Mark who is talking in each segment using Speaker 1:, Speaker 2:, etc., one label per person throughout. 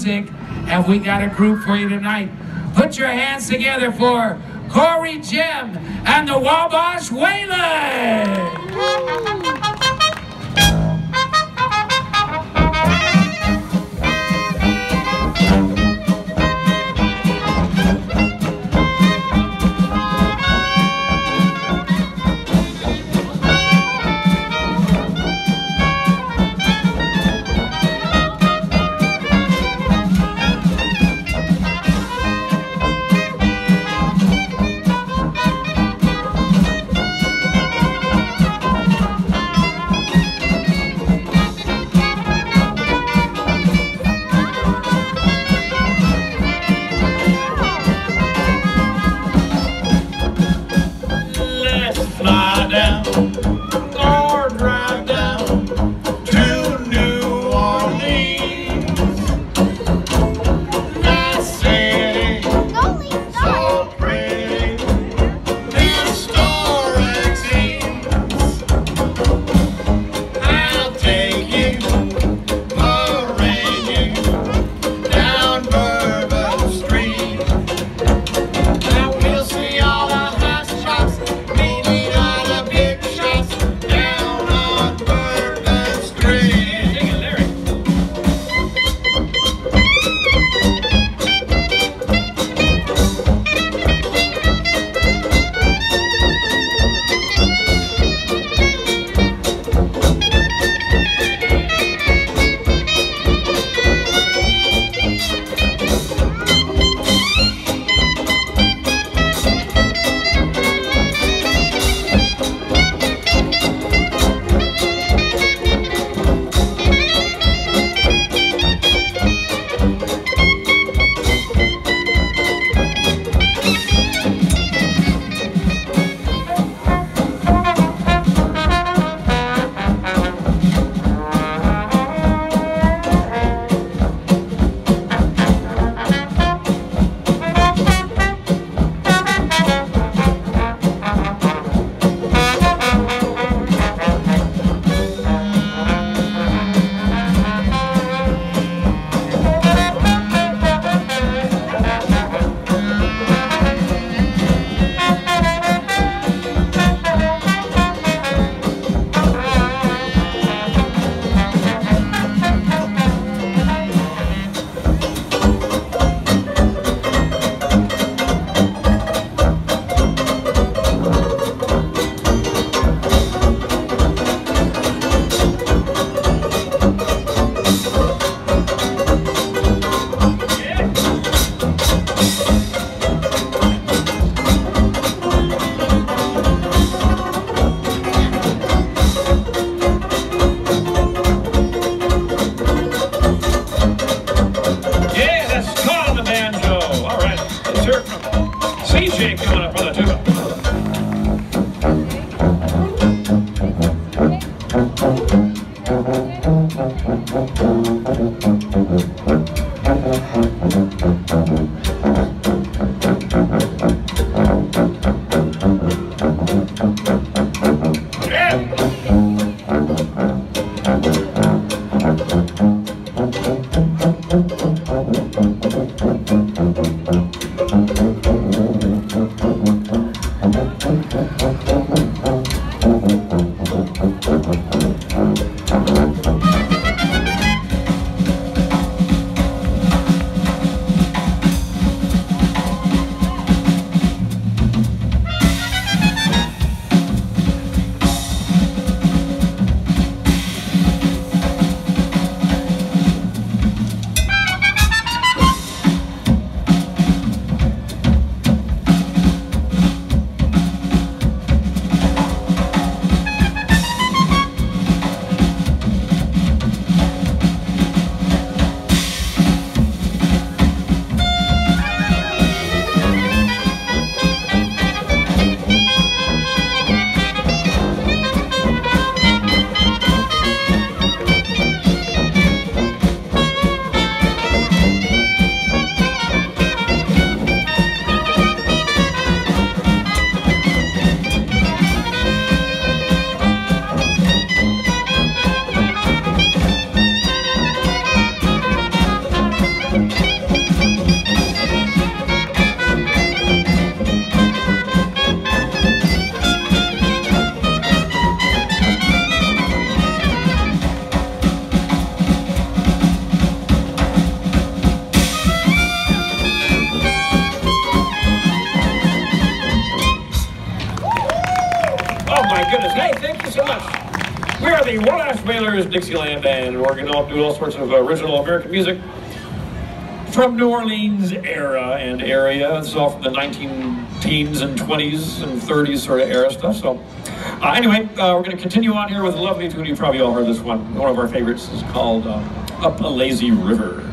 Speaker 1: music, and we got a group for you tonight. Put your hands together for Corey Jim and the Wabash Wailers!
Speaker 2: the Wabash Wailers Dixieland Band. We're going to do all sorts of original American music from New Orleans era and area. It's all from the 19 teens and 20s and 30s sort of era stuff. So anyway, we're going to continue on here with a lovely tune. You probably all heard this one. One of our favorites is called Up a Lazy River.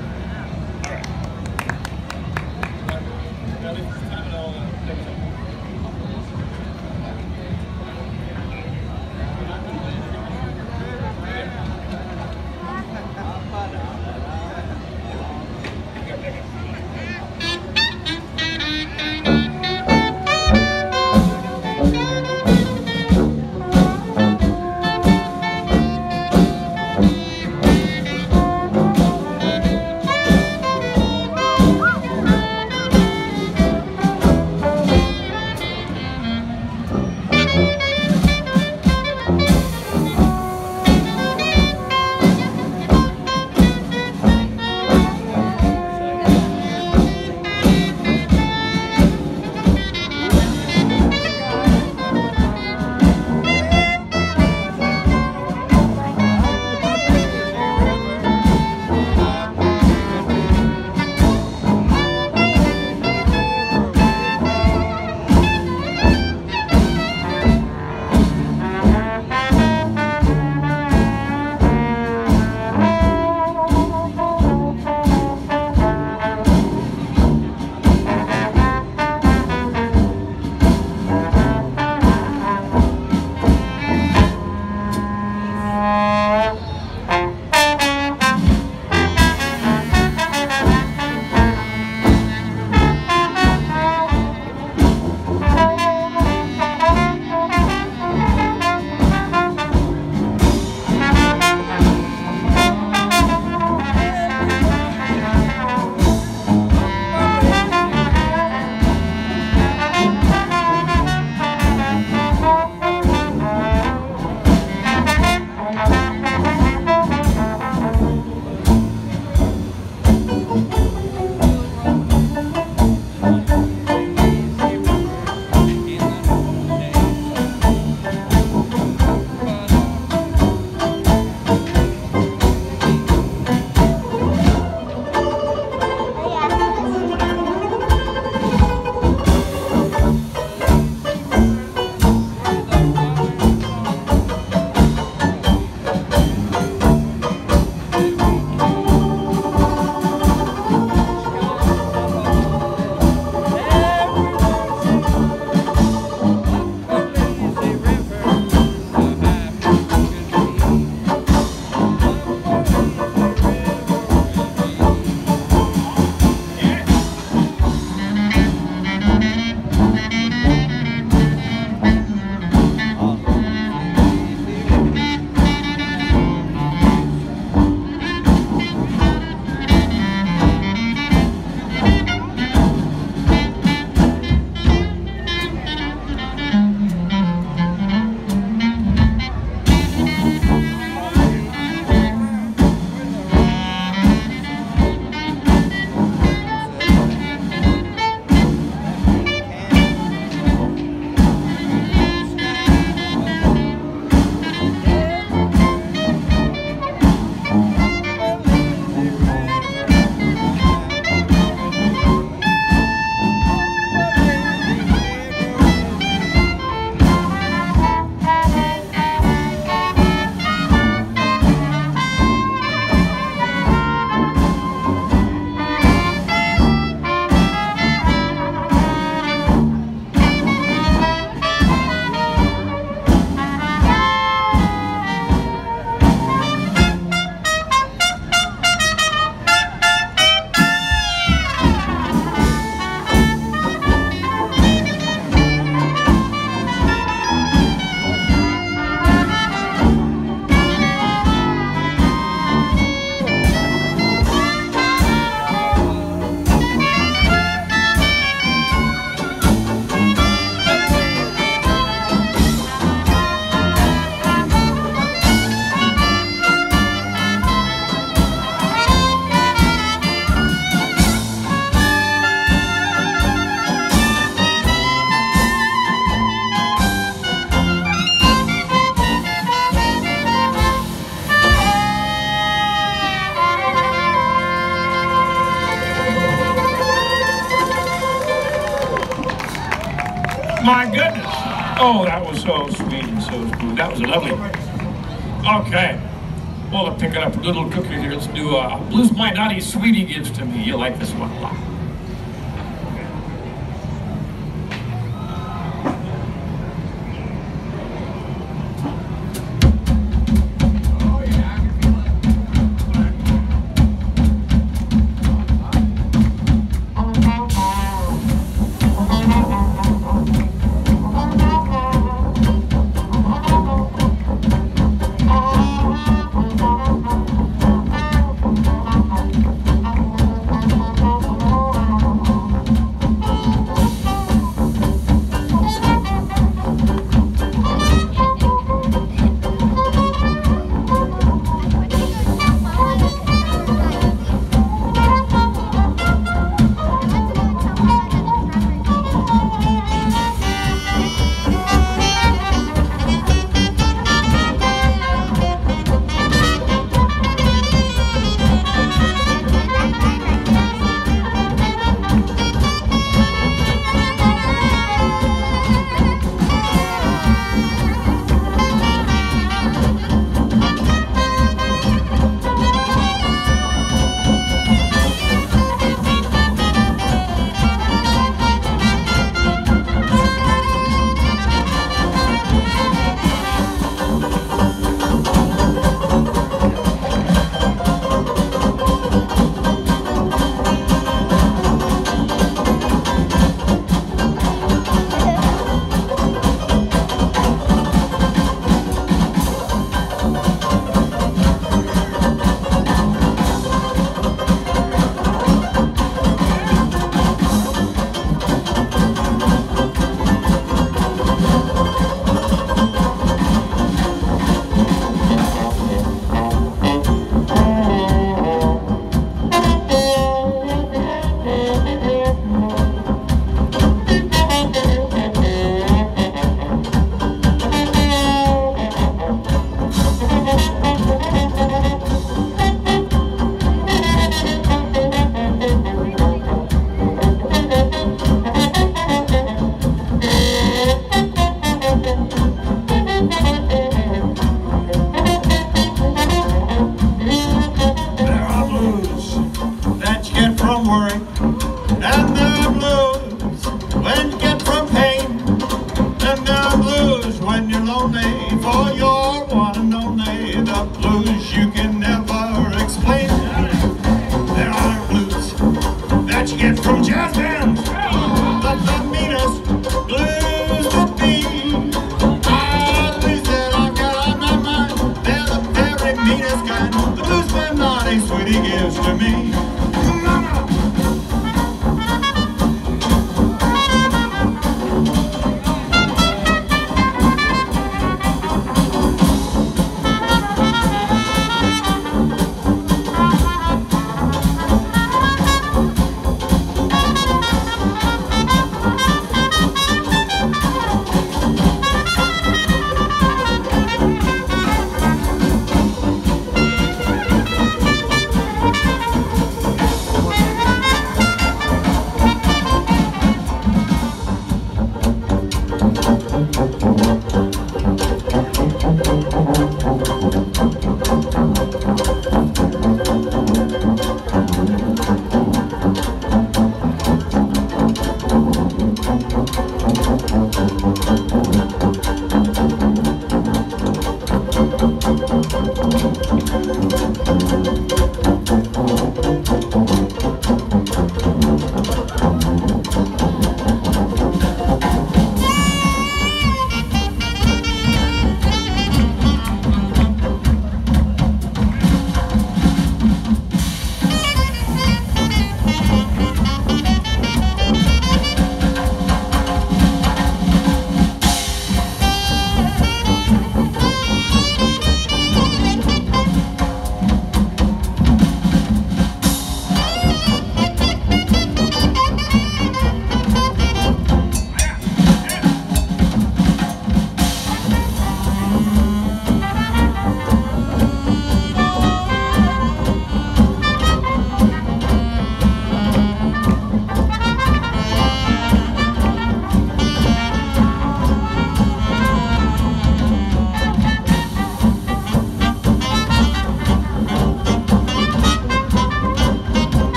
Speaker 2: My goodness. Oh, that was so sweet and so smooth. That was lovely. Okay. Well, to pick it up a little quicker here, let's do Blues My Naughty Sweetie Gives to Me. You'll like this one a lot.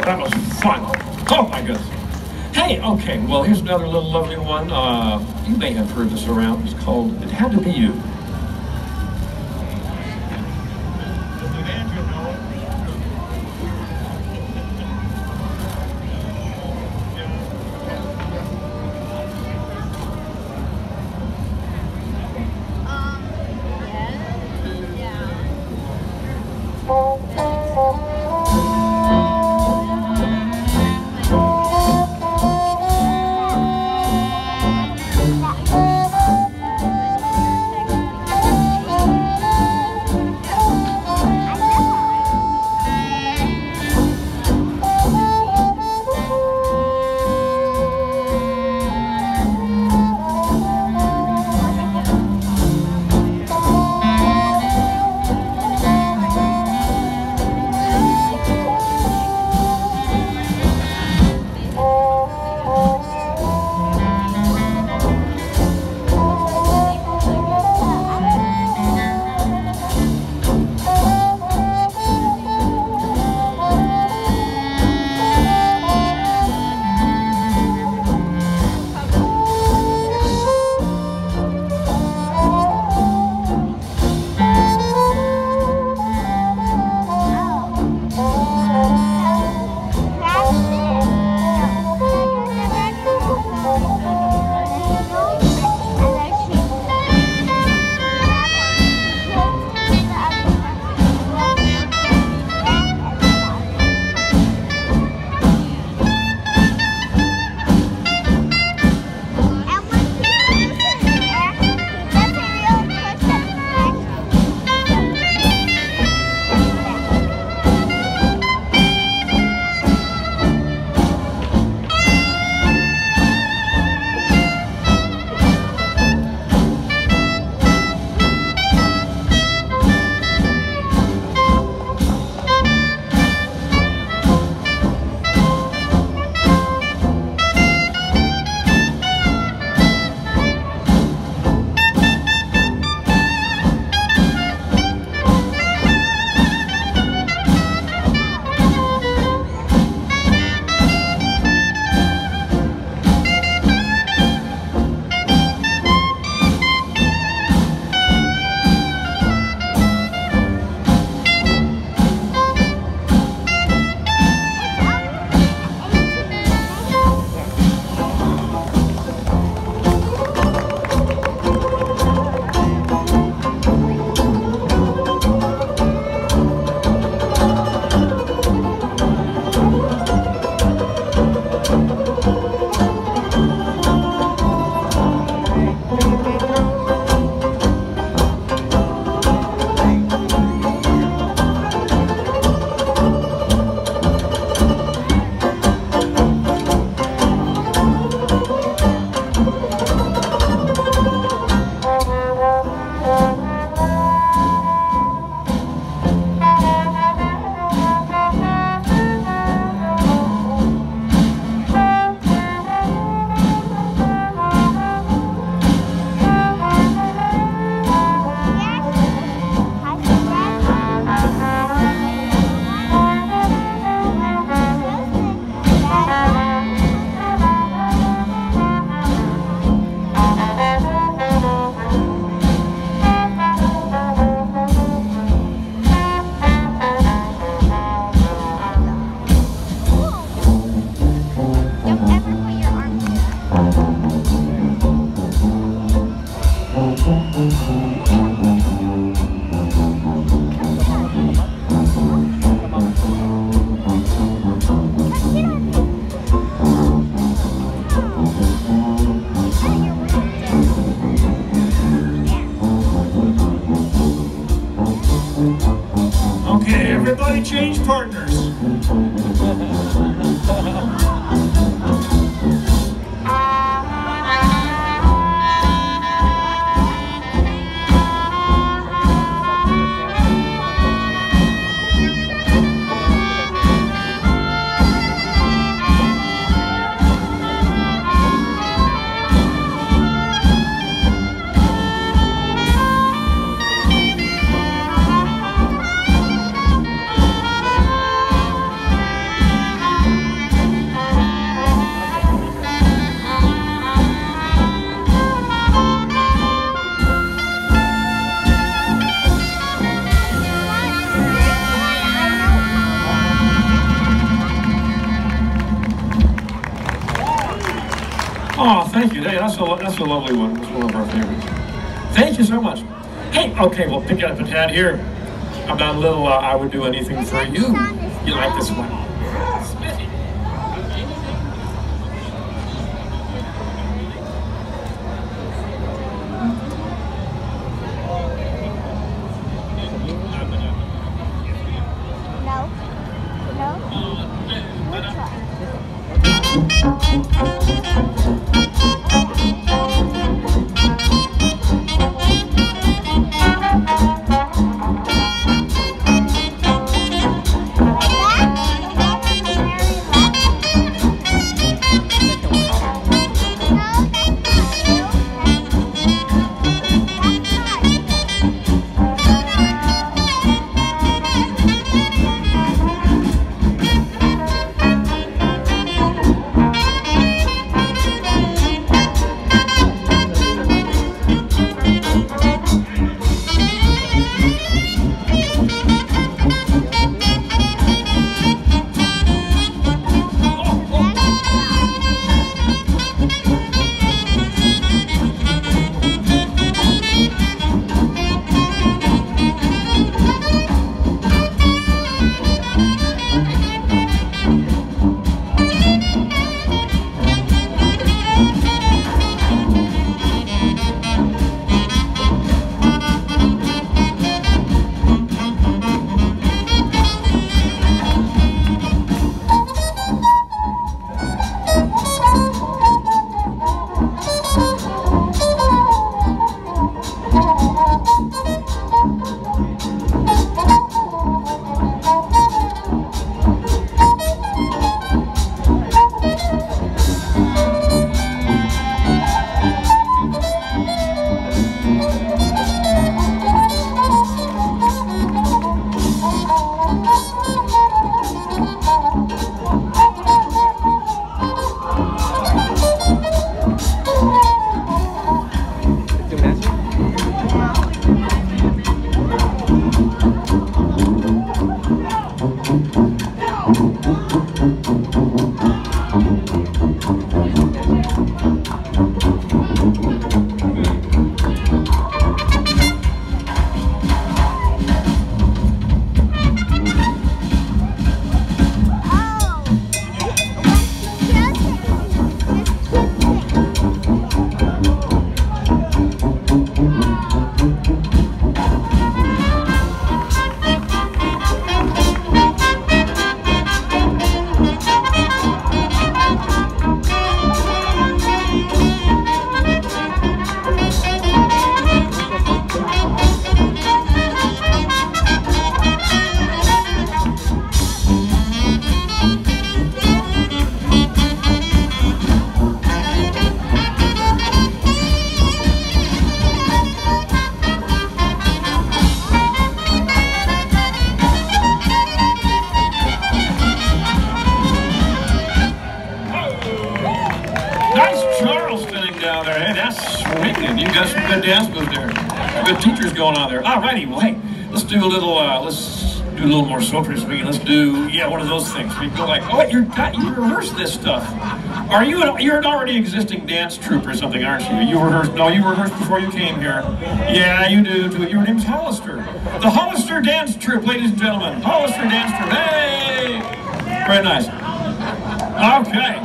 Speaker 2: That was fun. Oh my goodness. Hey, okay, well here's another little lovely one. You may have heard this around. It's called It Had to Be You.
Speaker 3: Everybody change partners.
Speaker 2: thank you. Hey, that's a lovely one. That's one of our favorites. Thank you so much. Hey, okay, we'll pick up a tad here about a little I Would Do Anything For You. You like this one? Smithy. got some good dance moves there. Good teachers going on there. Alrighty, well, hey, let's do a little more sultry speaking. Let's do, one of those things. We go like, oh, you rehearse this stuff. You're an already existing dance troupe or something, aren't you? You rehearsed before you came here. Yeah, you do too. Your name's Hollister. The Hollister Dance Troupe, ladies and gentlemen. Hollister Dance Troupe. Hey! Very nice. Okay.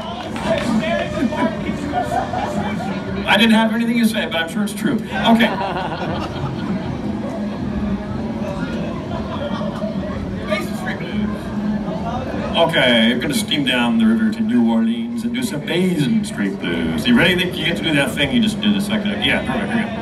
Speaker 2: I didn't have anything to say, but I'm sure it's true. Okay. Okay, you're gonna steam down the river to New Orleans and do some Basin Street Blues. You ready? Think you get to do that thing you just did a second ago? Yeah, perfect. Here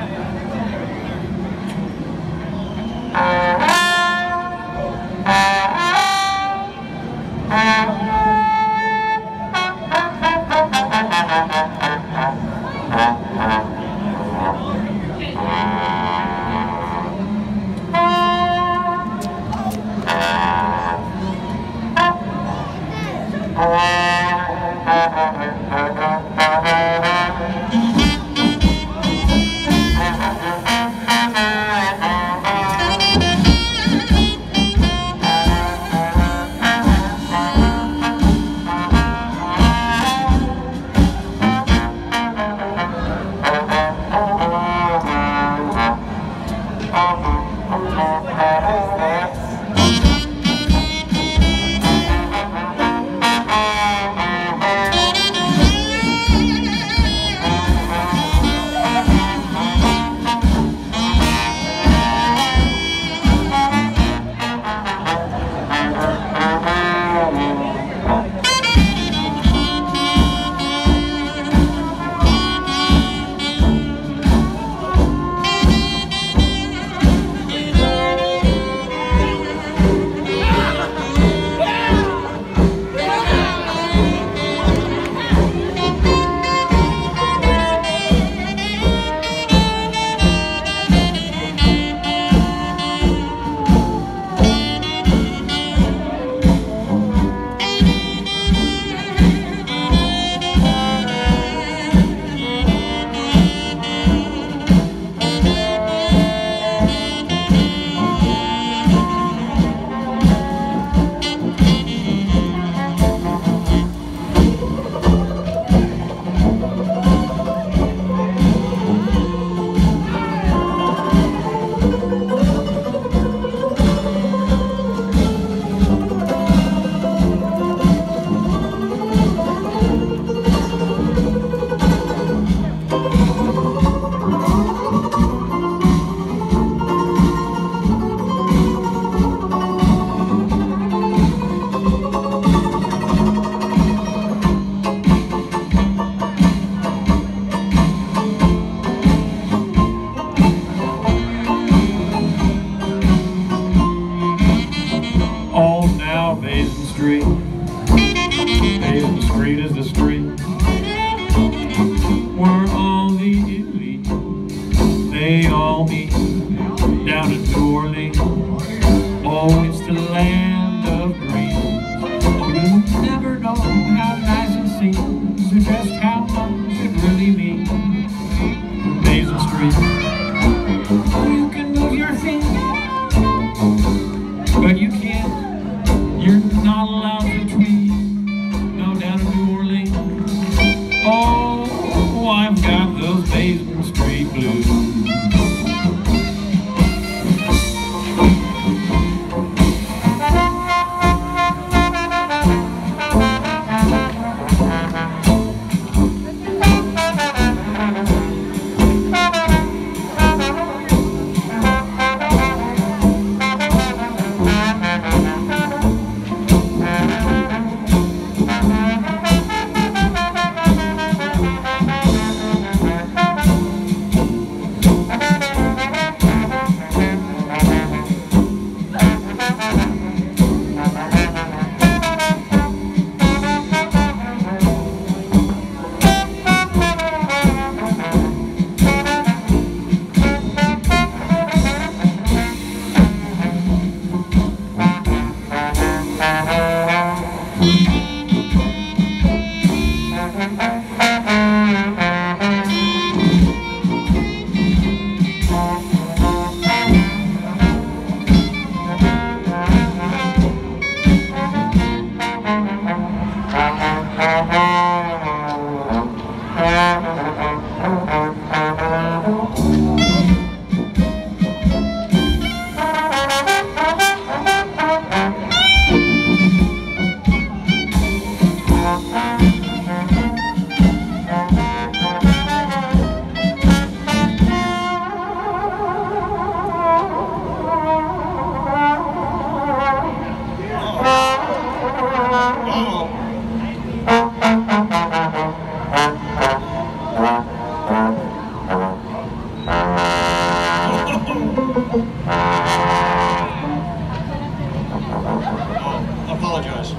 Speaker 3: Apologize.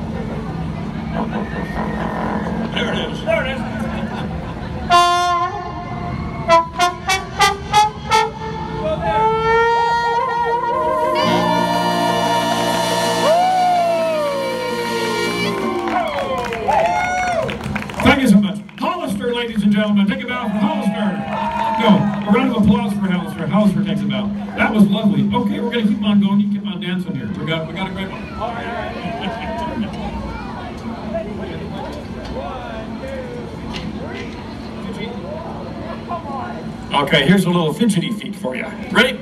Speaker 3: There it is. There it is.
Speaker 2: Thank you so much. Hollister, ladies and gentlemen, take a bow for Hollister. No, a round of applause for Hollister. Hollister takes a bow. That was lovely. Okay, we're going to keep on going. You keep on dancing here. We got a great one. Okay, here's a little fidgety feet for you. Ready?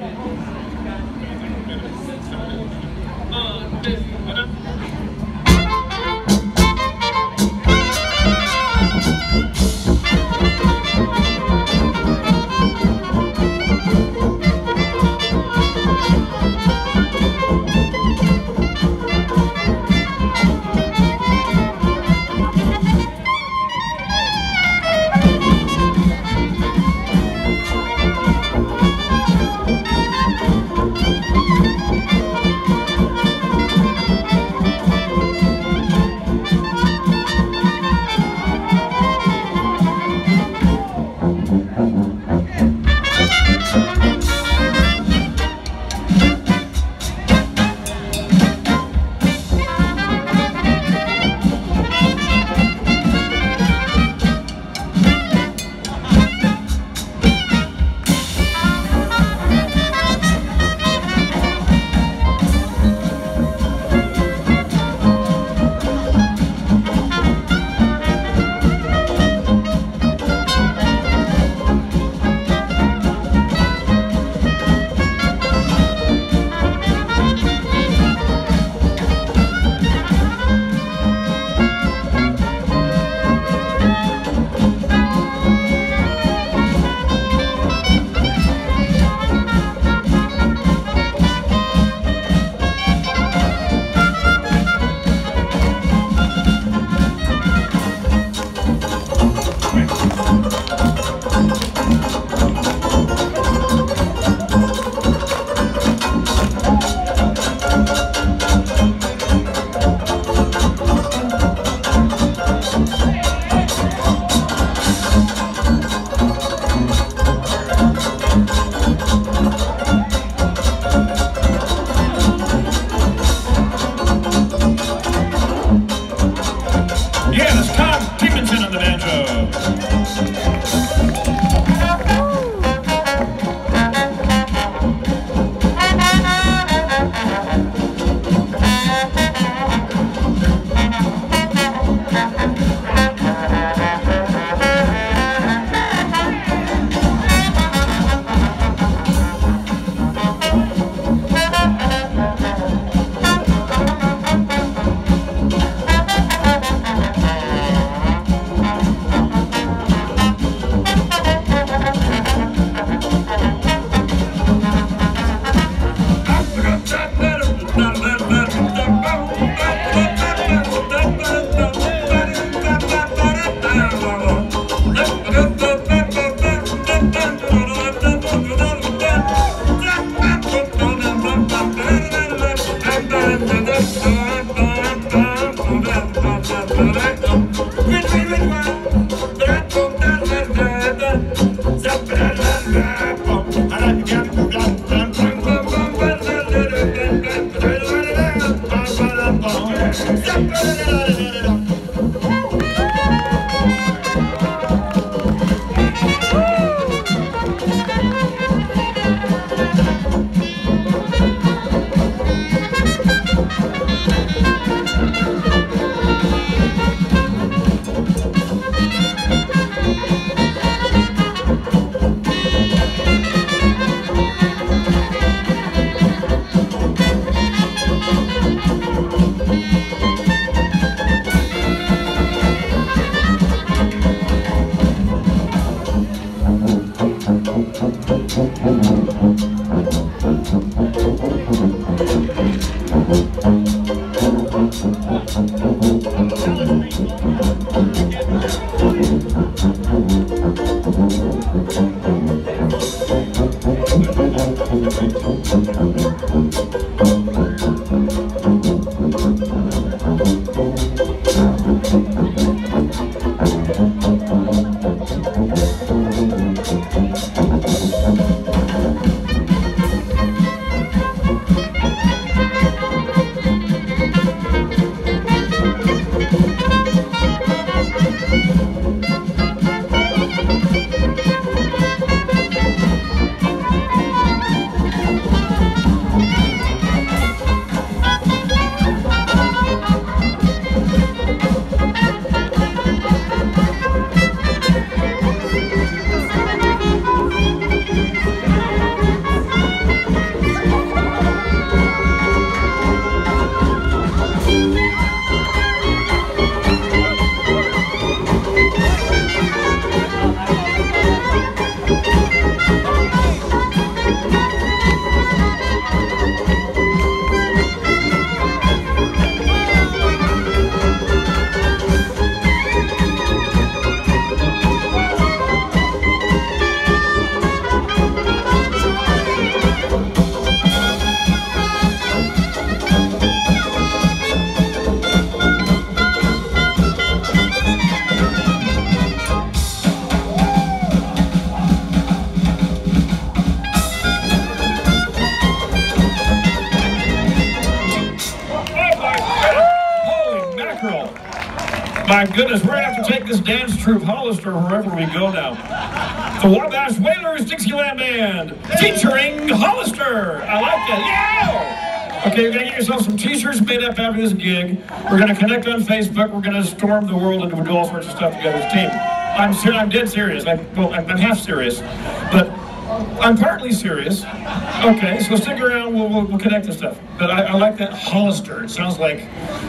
Speaker 2: My goodness, we're going to have to take this dance troupe Hollister wherever we go now. The Wabash Whalers Dixieland Band, featuring Hollister. I like that. Yeah! Okay, you're going to get yourself some t-shirts made up after this gig. We're going to connect on Facebook. We're going to storm the world and we'll do all sorts of stuff together as a team. I'm dead serious. I'm half serious, but I'm partly serious. Okay, so stick around. We'll connect this stuff. But I like that Hollister. It sounds like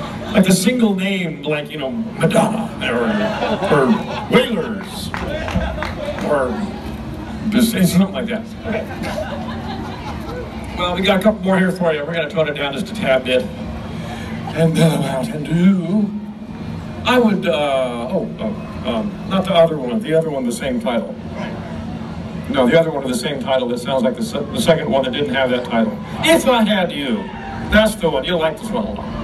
Speaker 2: a single name, like, you know, Madonna, or Whalers, or just something like that. Okay. Well, we got a couple more here for you. We're going to tone it down just a tad bit. And Mountain Dew. I would, not the other one, the same title. No, the other one with the same title that sounds like the second one that didn't have that title. If I Had You. That's the one. You'll like this one a lot.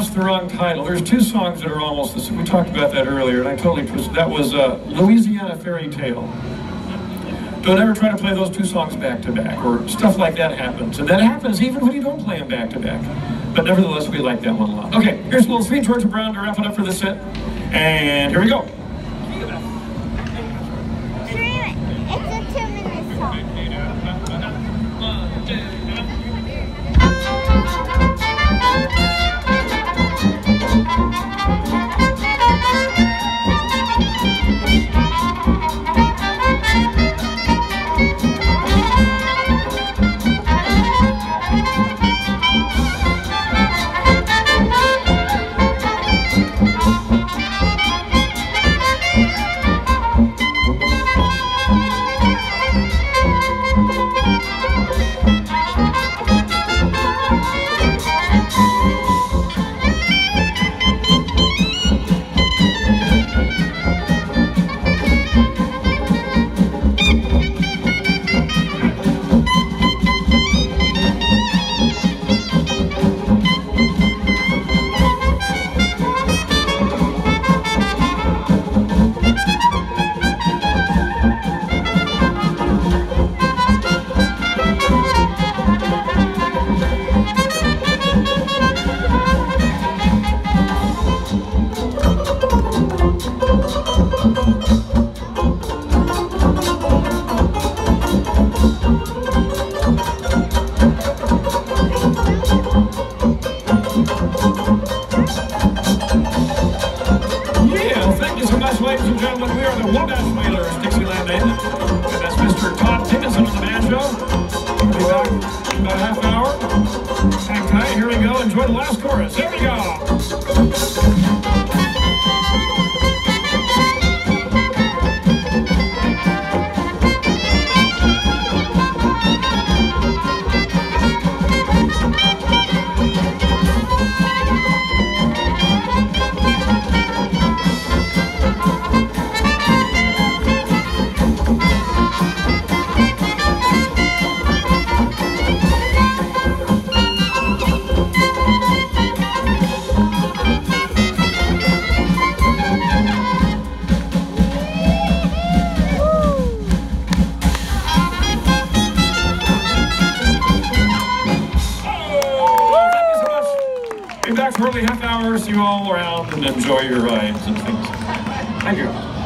Speaker 2: asked the wrong title. There's two songs that are almost the same. We talked about that earlier, and I totally twisted. That was Louisiana Fairy Tale. Don't ever try to play those two songs back to back, or stuff like that happens. And that happens even when you don't play them back to back. But nevertheless, we like that one a lot. Okay, here's a little Sweet Georgia Brown to wrap it up for this set. And here we go.
Speaker 4: It's a 2-minute song.
Speaker 2: Ladies and gentlemen, we are the Wabash Wailers, Dixieland Band. And that's Mr. Todd Dickinson on the banjo. We'll be back in about a half hour. Hang tight, here we go. Enjoy the last chorus. Here we go. Be back for only half hour, see you all around and enjoy your rides and things. Thank you.